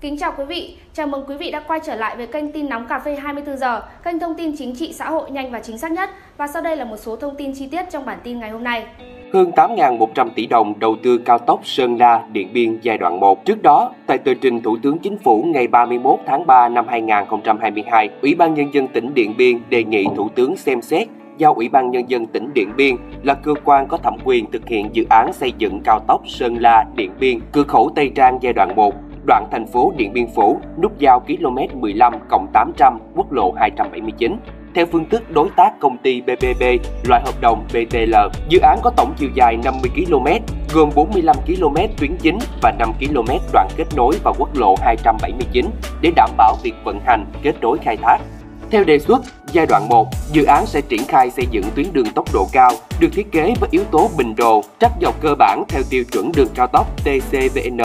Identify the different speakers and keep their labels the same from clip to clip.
Speaker 1: Kính chào quý vị, chào mừng quý vị đã quay trở lại với kênh tin nóng cà phê 24 giờ, kênh thông tin chính trị xã hội nhanh và chính xác nhất. Và sau đây là một số thông tin chi tiết trong bản tin ngày hôm nay.
Speaker 2: Hơn 8.100 tỷ đồng đầu tư cao tốc Sơn La - Điện Biên giai đoạn 1. Trước đó, tại tờ trình Thủ tướng Chính phủ ngày 31 tháng 3 năm 2022, Ủy ban Nhân dân tỉnh Điện Biên đề nghị Thủ tướng xem xét giao Ủy ban Nhân dân tỉnh Điện Biên là cơ quan có thẩm quyền thực hiện dự án xây dựng cao tốc Sơn La - Điện Biên, cửa khẩu Tây Trang giai đoạn 1, đoạn thành phố Điện Biên Phủ, nút giao km 15+800 quốc lộ 279. Theo phương thức đối tác công ty PPP, loại hợp đồng BTL, dự án có tổng chiều dài 50 km, gồm 45 km tuyến chính và 5 km đoạn kết nối vào quốc lộ 279 để đảm bảo việc vận hành, kết nối khai thác. Theo đề xuất, giai đoạn 1, dự án sẽ triển khai xây dựng tuyến đường tốc độ cao, được thiết kế với yếu tố bình đồ, trắc dọc cơ bản theo tiêu chuẩn đường cao tốc TCVN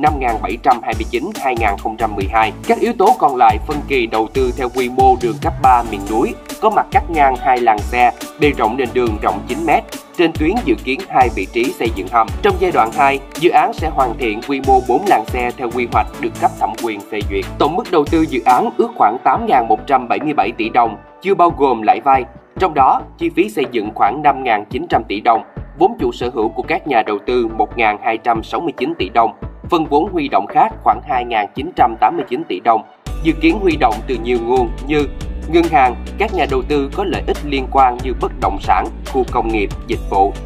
Speaker 2: 5729/2012. Các yếu tố còn lại phân kỳ đầu tư theo quy mô đường cấp 3 miền núi, có mặt cắt ngang 2 làn xe, bề rộng nền đường rộng 9 m. Trên tuyến dự kiến 2 vị trí xây dựng hầm. Trong giai đoạn 2, dự án sẽ hoàn thiện quy mô 4 làn xe theo quy hoạch được cấp thẩm quyền phê duyệt. Tổng mức đầu tư dự án ước khoảng 8.177 tỷ đồng, chưa bao gồm lãi vay. Trong đó, chi phí xây dựng khoảng 5.900 tỷ đồng, vốn chủ sở hữu của các nhà đầu tư 1.269 tỷ đồng, phần vốn huy động khác khoảng 2.989 tỷ đồng, dự kiến huy động từ nhiều nguồn như ngân hàng, các nhà đầu tư có lợi ích liên quan như bất động sản, khu công nghiệp, dịch vụ,